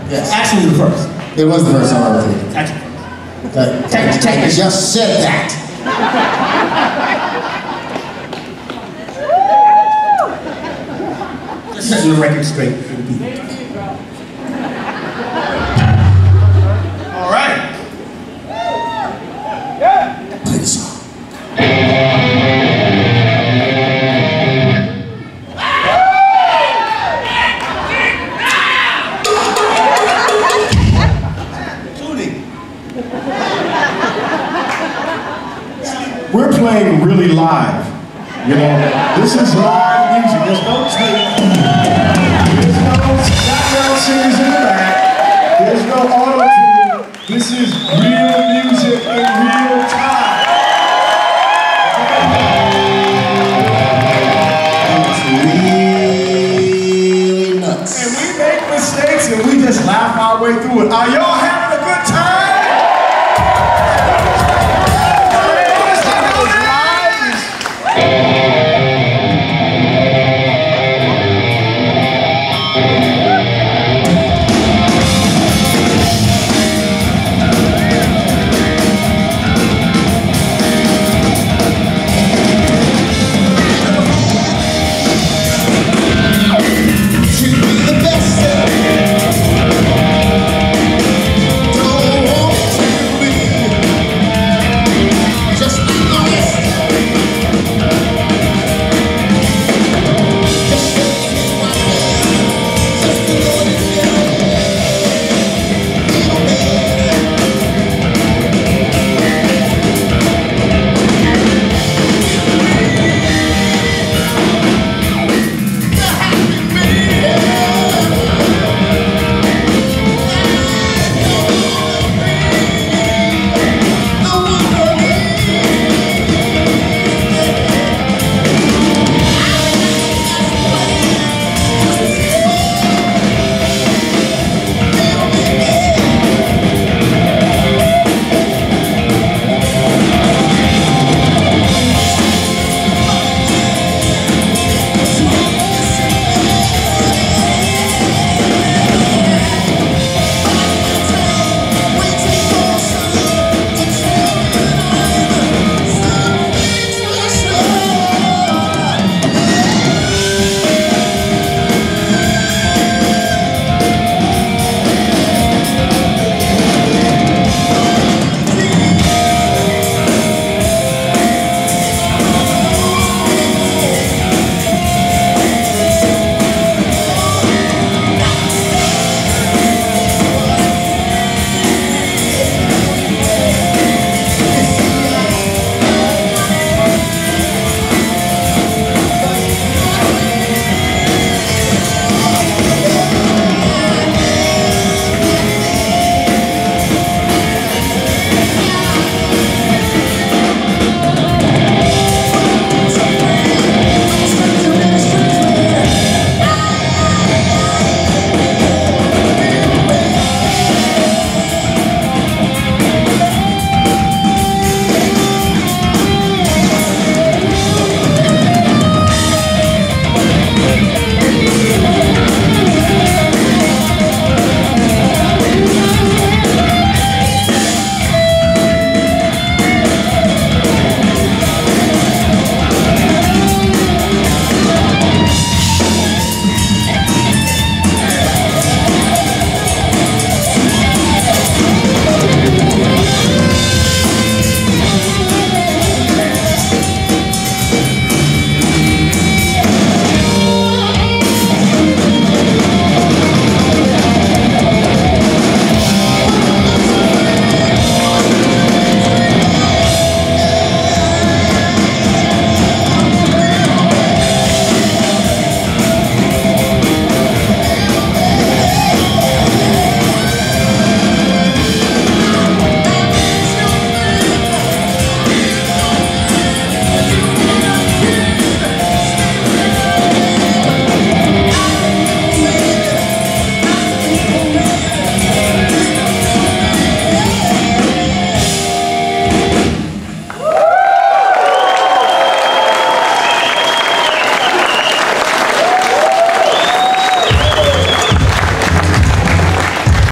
Yes. Actually, the first. It was the first song I ever did. Actually. Tank just said that. Just setting the record straight for the people. All right. Play the song. We're playing really live, you know. This is live music. There's no tape. There's no background singers in the back. There's no auto-tune. This is real music in real time. It's really nuts. And we make mistakes and we just laugh our way through it. Are y'all happy?